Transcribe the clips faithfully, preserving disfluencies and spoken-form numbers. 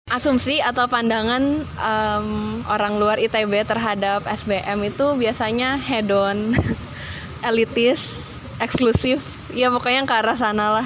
Asumsi atau pandangan um, orang luar I T B terhadap S B M itu biasanya hedon, elitis, eksklusif, ya pokoknya ke arah sana lah.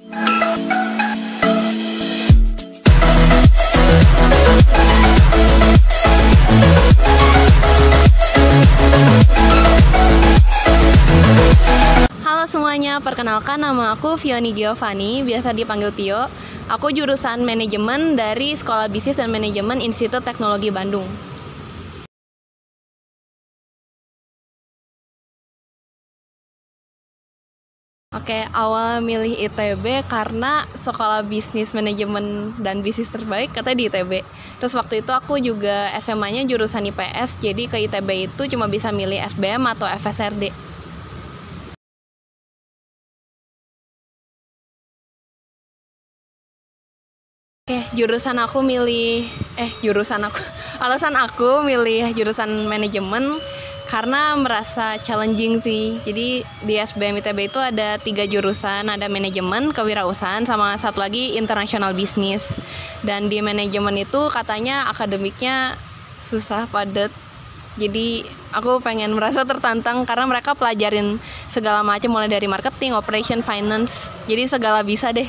Halo semuanya, perkenalkan nama aku Fioni Giovanni, biasa dipanggil Pio. Aku jurusan manajemen dari Sekolah Bisnis dan Manajemen Institut Teknologi Bandung. Oke, awal milih I T B karena Sekolah Bisnis Manajemen dan Bisnis terbaik katanya di I T B. Terus waktu itu aku juga S M A-nya jurusan I P S, jadi ke I T B itu cuma bisa milih S B M atau F S R D. Oke, jurusan aku milih eh jurusan aku alasan aku milih jurusan manajemen karena merasa challenging sih. Jadi di S B M I T B itu ada tiga jurusan, ada manajemen, kewirausahaan, sama satu lagi international business. Dan di manajemen itu katanya akademiknya susah, padat. Jadi aku pengen merasa tertantang karena mereka pelajarin segala macam mulai dari marketing, operation, finance. Jadi segala bisa deh.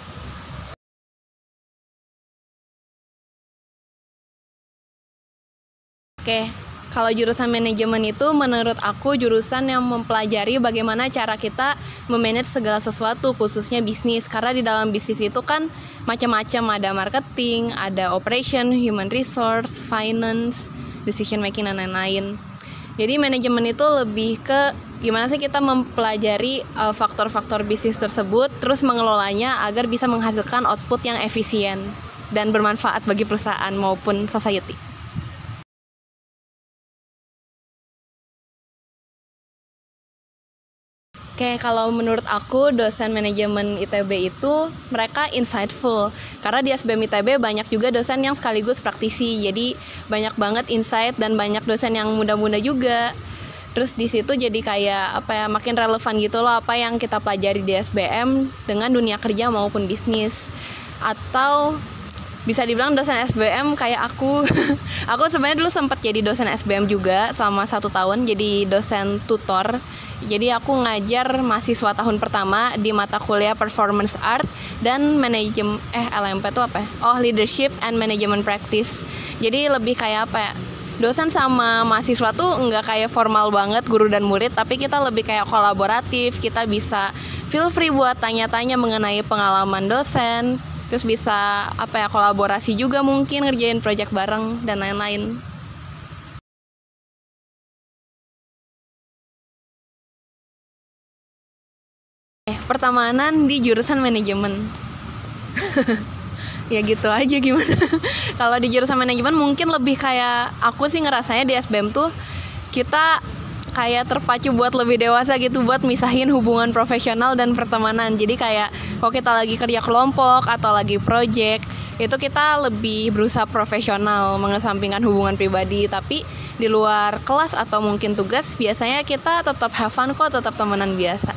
Oke, kalau jurusan manajemen itu menurut aku jurusan yang mempelajari bagaimana cara kita memanage segala sesuatu, khususnya bisnis. Karena di dalam bisnis itu kan macam-macam, ada marketing, ada operation, human resource, finance, decision making, dan lain-lain. Jadi manajemen itu lebih ke gimana sih kita mempelajari uh, faktor-faktor bisnis tersebut, terus mengelolanya agar bisa menghasilkan output yang efisien dan bermanfaat bagi perusahaan maupun society. Oke, kalau menurut aku dosen manajemen I T B itu mereka insightful. Karena di S B M I T B banyak juga dosen yang sekaligus praktisi. Jadi banyak banget insight dan banyak dosen yang muda-muda juga. Terus di situ jadi kayak apa ya, makin relevan gitu loh apa yang kita pelajari di S B M dengan dunia kerja maupun bisnis. Atau bisa dibilang dosen S B M kayak aku. Aku sebenarnya dulu sempat jadi dosen S B M juga selama satu tahun, jadi dosen tutor. Jadi aku ngajar mahasiswa tahun pertama di mata kuliah Performance Art dan manajemen eh L M P itu apa ya? Oh, Leadership and Management Practice. Jadi lebih kayak apa ya? Dosen sama mahasiswa tuh nggak kayak formal banget guru dan murid, tapi kita lebih kayak kolaboratif. Kita bisa feel free buat tanya-tanya mengenai pengalaman dosen. Terus bisa apa ya, kolaborasi juga mungkin ngerjain project bareng dan lain-lain. Eh, pertemanan di jurusan manajemen. Ya gitu aja gimana. Kalau di jurusan manajemen mungkin lebih kayak aku sih ngerasanya di S B M tuh kita kayak terpacu buat lebih dewasa gitu, buat misahin hubungan profesional dan pertemanan. Jadi kayak kalau kita lagi kerja kelompok atau lagi project, itu kita lebih berusaha profesional, mengesampingkan hubungan pribadi. Tapi di luar kelas atau mungkin tugas, biasanya kita tetap have fun kok, tetap temenan biasa.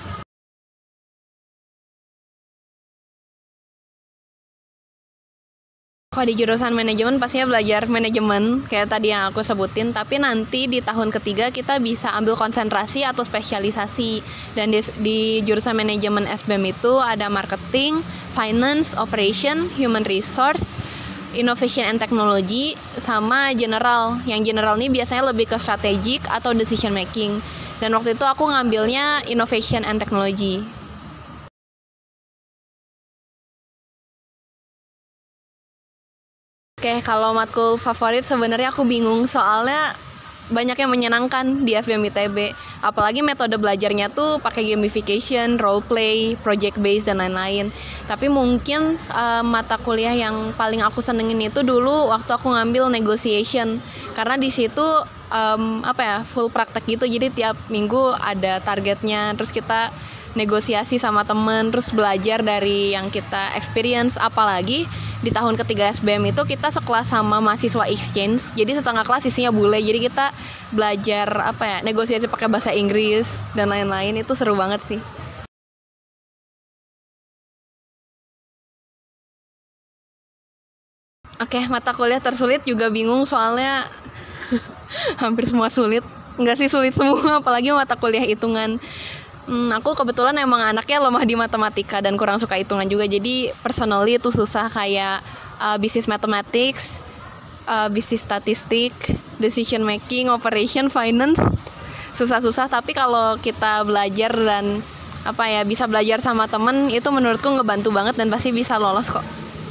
Kalau di jurusan manajemen pastinya belajar manajemen kayak tadi yang aku sebutin, tapi nanti di tahun ketiga kita bisa ambil konsentrasi atau spesialisasi. Dan di, di jurusan manajemen S B M itu ada marketing, finance, operation, human resource, innovation and technology, sama general. Yang general ini biasanya lebih ke strategic atau decision making. Dan waktu itu aku ngambilnya innovation and technology. Oke, kalau matkul favorit sebenarnya aku bingung, soalnya banyak yang menyenangkan di S B M I T B. Apalagi metode belajarnya tuh pakai gamification, role play, project based dan lain-lain. Tapi mungkin uh, mata kuliah yang paling aku senengin itu dulu waktu aku ngambil negotiation. Karena di situ um, apa ya, full praktek gitu. Jadi tiap minggu ada targetnya, terus kita negosiasi sama temen, terus belajar dari yang kita experience. Apalagi di tahun ketiga S B M itu kita sekelas sama mahasiswa exchange, jadi setengah kelas isinya bule, jadi kita belajar apa ya, negosiasi pakai bahasa Inggris dan lain-lain. Itu seru banget sih. Oke, mata kuliah tersulit juga bingung soalnya hampir semua sulit. Enggak sih sulit semua, apalagi mata kuliah hitungan. Hmm, aku kebetulan emang anaknya lemah di matematika dan kurang suka hitungan juga. Jadi personally itu susah kayak uh, business mathematics, uh, business statistik, decision making, operation, finance. Susah-susah, tapi kalau kita belajar dan apa ya bisa belajar sama temen itu menurutku ngebantu banget dan pasti bisa lolos kok.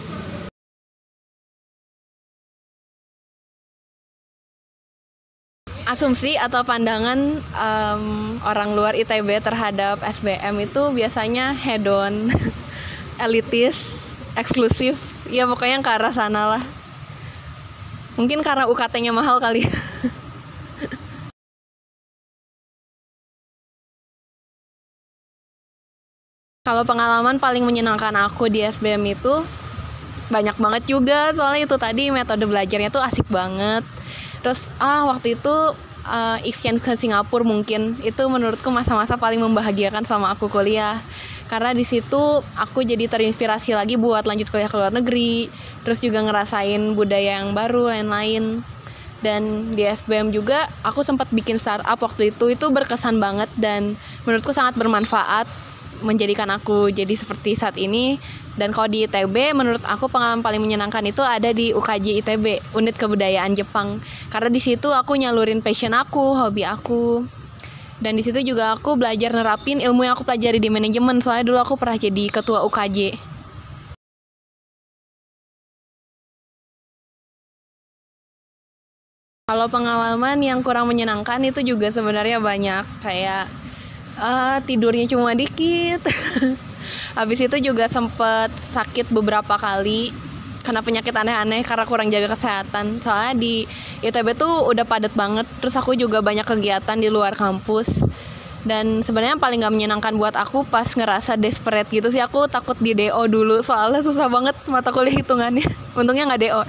Asumsi atau pandangan um, orang luar I T B terhadap S B M itu biasanya hedon, elitis, eksklusif, ya pokoknya ke arah sana lah. Mungkin karena U K T-nya mahal kali. Kalau pengalaman paling menyenangkan aku di S B M itu banyak banget juga, soalnya itu tadi metode belajarnya tuh asik banget. Terus ah waktu itu uh, exchange ke Singapura mungkin itu menurutku masa-masa paling membahagiakan selama aku kuliah. Karena di situ aku jadi terinspirasi lagi buat lanjut kuliah ke luar negeri, terus juga ngerasain budaya yang baru lain-lain. Dan di S B M juga aku sempat bikin startup waktu itu, itu berkesan banget dan menurutku sangat bermanfaat menjadikan aku jadi seperti saat ini. Dan kalau di I T B menurut aku pengalaman paling menyenangkan itu ada di U K J I T B, Unit Kebudayaan Jepang. Karena di situ aku nyalurin passion aku, hobi aku. Dan di situ juga aku belajar nerapin ilmu yang aku pelajari di manajemen, soalnya dulu aku pernah jadi ketua U K J. Kalau pengalaman yang kurang menyenangkan itu juga sebenarnya banyak, kayak uh, tidurnya cuma dikit. Habis itu juga sempet sakit beberapa kali kena penyakit aneh-aneh karena kurang jaga kesehatan. Soalnya di I T B tuh udah padat banget. Terus aku juga banyak kegiatan di luar kampus. Dan sebenarnya yang paling gak menyenangkan buat aku pas ngerasa desperate gitu sih, aku takut di D O dulu. Soalnya susah banget mata kuliah hitungannya. Untungnya gak D O.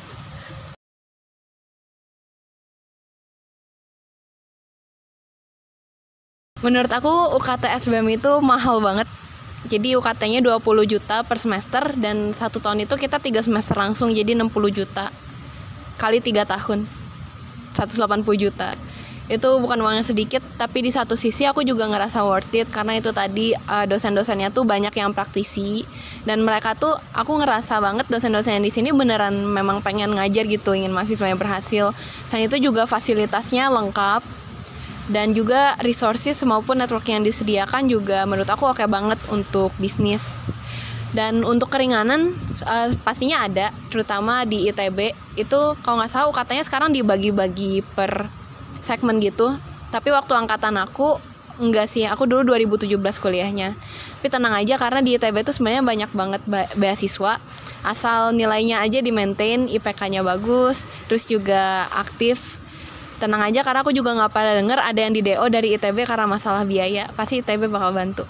Menurut aku U K T S B M itu mahal banget. Jadi U K T-nya dua puluh juta per semester dan satu tahun itu kita tiga semester langsung, jadi enam puluh juta kali tiga tahun, seratus delapan puluh juta. Itu bukan uang yang sedikit, tapi di satu sisi aku juga ngerasa worth it karena itu tadi uh, dosen-dosennya tuh banyak yang praktisi dan mereka tuh aku ngerasa banget dosen-dosen di sini beneran memang pengen ngajar gitu, ingin mahasiswanya berhasil. Selain itu juga fasilitasnya lengkap. Dan juga resources maupun network yang disediakan juga menurut aku oke banget untuk bisnis. Dan untuk keringanan uh, pastinya ada, terutama di I T B. Itu kalau nggak salah katanya sekarang dibagi-bagi per segmen gitu. Tapi waktu angkatan aku enggak sih, aku dulu dua ribu tujuh belas kuliahnya. Tapi tenang aja karena di I T B itu sebenarnya banyak banget beasiswa. Asal nilainya aja di-maintain, I P K-nya bagus, terus juga aktif. Tenang aja karena aku juga gak pernah denger ada yang di D O dari I T B karena masalah biaya. Pasti I T B bakal bantu.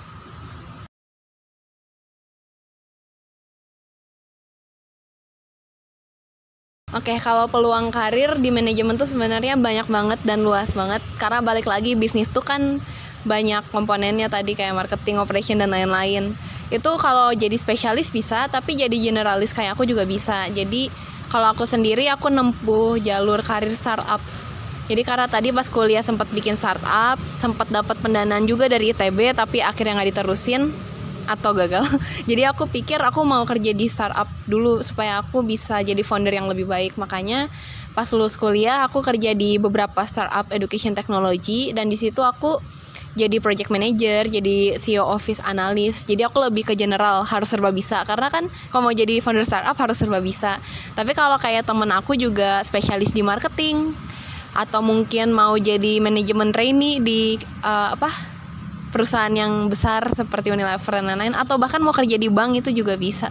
Oke, kalau peluang karir di manajemen tuh sebenarnya banyak banget dan luas banget. Karena balik lagi bisnis tuh kan banyak komponennya tadi kayak marketing, operation, dan lain-lain. Itu kalau jadi spesialis bisa, tapi jadi generalis kayak aku juga bisa. Jadi kalau aku sendiri aku nempuh jalur karir startup. Jadi karena tadi pas kuliah sempat bikin startup, sempat dapat pendanaan juga dari I T B, tapi akhirnya nggak diterusin atau gagal. Jadi aku pikir aku mau kerja di startup dulu supaya aku bisa jadi founder yang lebih baik. Makanya pas lulus kuliah aku kerja di beberapa startup education technology dan di situ aku jadi project manager, jadi C E O office analis. Jadi aku lebih ke general, harus serba bisa. Karena kan kalau mau jadi founder startup harus serba bisa. Tapi kalau kayak temen aku juga spesialis di marketing, atau mungkin mau jadi manajemen trainee di uh, apa perusahaan yang besar seperti Unilever dan lain-lain, atau bahkan mau kerja di bank itu juga bisa.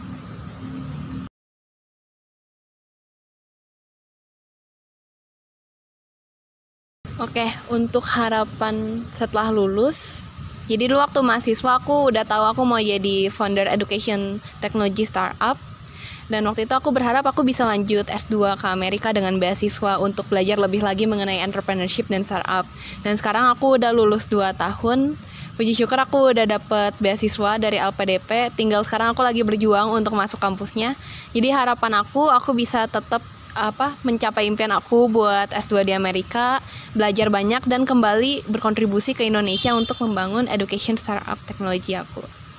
Oke, untuk harapan setelah lulus, jadi dulu waktu mahasiswa aku udah tahu aku mau jadi founder education technology startup. Dan waktu itu aku berharap aku bisa lanjut S dua ke Amerika dengan beasiswa untuk belajar lebih lagi mengenai entrepreneurship dan startup. Dan sekarang aku udah lulus dua tahun, puji syukur aku udah dapet beasiswa dari L P D P, tinggal sekarang aku lagi berjuang untuk masuk kampusnya. Jadi harapan aku, aku bisa tetap apa mencapai impian aku buat S dua di Amerika, belajar banyak dan kembali berkontribusi ke Indonesia untuk membangun education startup teknologi aku.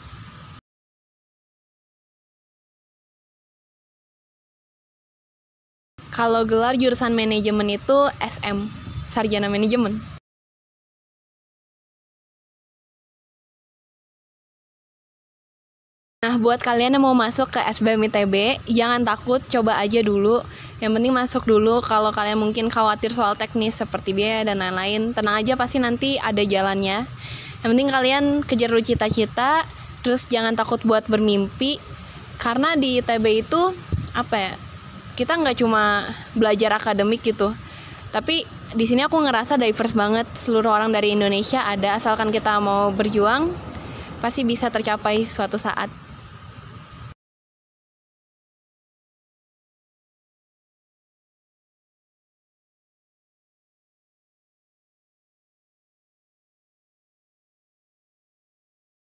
Kalau gelar jurusan manajemen itu S M, Sarjana Manajemen. Nah, buat kalian yang mau masuk ke S B M I T B, jangan takut, coba aja dulu. Yang penting masuk dulu. Kalau kalian mungkin khawatir soal teknis seperti biaya dan lain-lain, tenang aja, pasti nanti ada jalannya. Yang penting kalian kejar dulu cita-cita, terus jangan takut buat bermimpi. Karena di I T B itu, apa ya, kita nggak cuma belajar akademik gitu. Tapi di sini aku ngerasa diverse banget, seluruh orang dari Indonesia ada, asalkan kita mau berjuang, pasti bisa tercapai suatu saat.